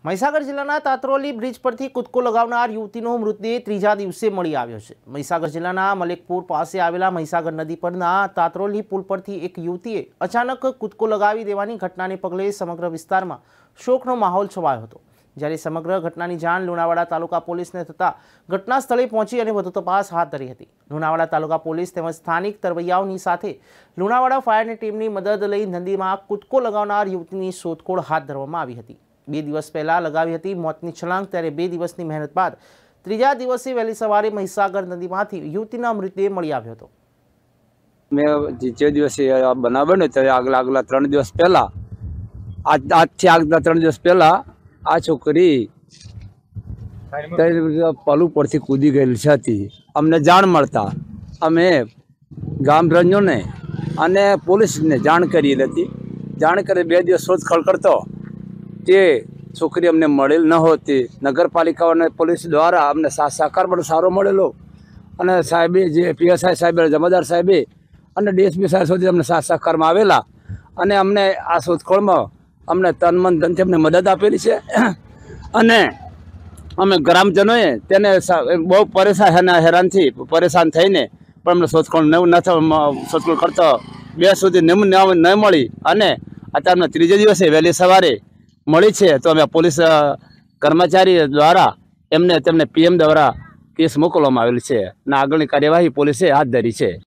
મહીસાગર જિલ્લાના તાતરોલી બ્રિજ પરથી કૂદકો લગાવનાર યુવતીનો મૃતદેહ ત્રીજા દિવસે મળી આવ્યો છે। મહીસાગર જિલ્લાના મલેકપુર પાસે આવેલા મહીસાગર નદી પરના તાતરોલી પુલ પરથી એક યુવતીએ અચાનક કૂદકો લગાવી દેવાની ઘટનાને પગલે સમગ્ર વિસ્તારમાં શોકનો માહોલ છવાયો હતો। જ્યારે સમગ્ર ઘટનાની જાણ લુણાવાડા તાલુકા પોલીસને થતાં ઘટના સ્થળે પહોંચી અને વધુ તપાસ હાથ ધરી હતી। લુણાવાડા તાલુકા પોલીસ તેમજ સ્થાનિક તરવૈયાઓની સાથે લુણાવાડા ફાયરની ટીમની મદદ લઈ નદીમાં કૂદકો લગાવનાર યુવતીની શોધખોળ હાથ ધરવામાં આવી હતી। 2 દિવસ પહેલા લગાવી હતી મોતની છલાંગ, ત્યારે 2 દિવસની મહેનત બાદ ત્રીજા દિવસે વહેલી સવારે મહીસાગર નદીમાંથી યુવતીના મૃતદેહ મળી આવ્યો હતો। મેં જે દિવસે બનાવ્યો ને ત્યારે આગલા 3 દિવસ પહેલા આજથી આગલા 3 દિવસ પહેલા આ છોકરી પલ ઉપરથી કૂદી ગયેલી હતી। અમને જાણ મળતા અમે ગામજનોને અને પોલીસને જાણ કરી હતી। જાણ કરી 2 દિવસ શોધખોળ કરતો તે છોકરી અમને મળેલ ન હોતી। નગરપાલિકા અને પોલીસ દ્વારા અમને સાથ સહકાર પણ સારો મળેલો અને સાહેબે જે પીએસઆઈ સાહેબે, જમાદાર સાહેબે અને ડીએસપી સાહેબ સુધી અમને સાથ સહકારમાં આવેલા અને અમને આ શોધખોળમાં અમને તન મન ધનથી અમને મદદ આપેલી છે। અને અમે ગ્રામજનોએ તેને બહુ હેરાનથી પરેશાન થઈને પણ અમને શોધખોળ કરતો 2 સુધી ન મળી અને અત્યારે અમને ત્રીજે દિવસે વહેલી સવારે મળી છે। તો અમે પોલીસ કર્મચારી દ્વારા તેમને પીએમ દ્વારા કેસ મોકલવામાં આવેલ છે અને આગળની કાર્યવાહી પોલીસે હાથ ધરી છે।